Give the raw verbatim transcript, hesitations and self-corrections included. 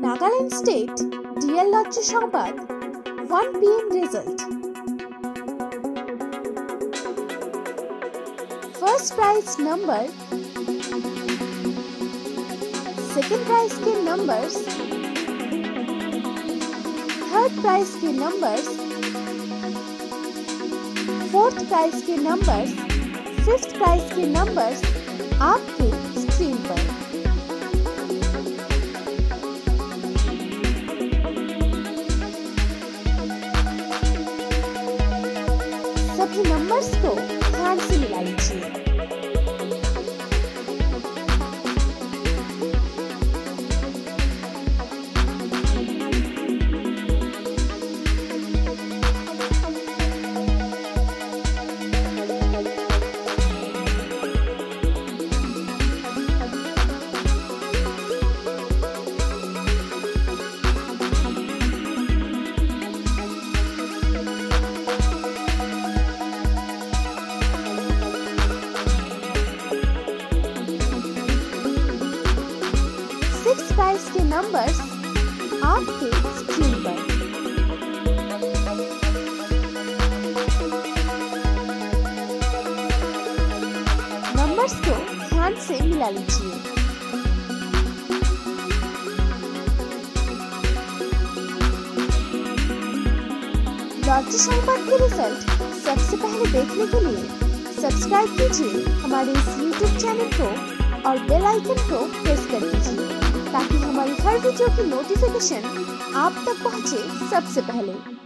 Nagaland State D L Lottery সংবাদ one P M result. First prize number, second prize के numbers, third prize के numbers, fourth prize के numbers, fifth prize के numbers आपके screen पर। सभी numbers को ध्यान से मिला लीजिए। सिक्स प्राइज के नंबर्स आपके स्क्रीन पर। नंबर्स को ध्यान से मिला लीजिए। लॉटरी संवाद के रिजल्ट सबसे पहले देखने के लिए सब्सक्राइब कीजिए हमारे इस यूट्यूब चैनल को और बेल आइकन को प्रेस कर दीजिए ताकि हमारी हर वीडियो की नोटिफिकेशन आप तक पहुंचे सबसे पहले।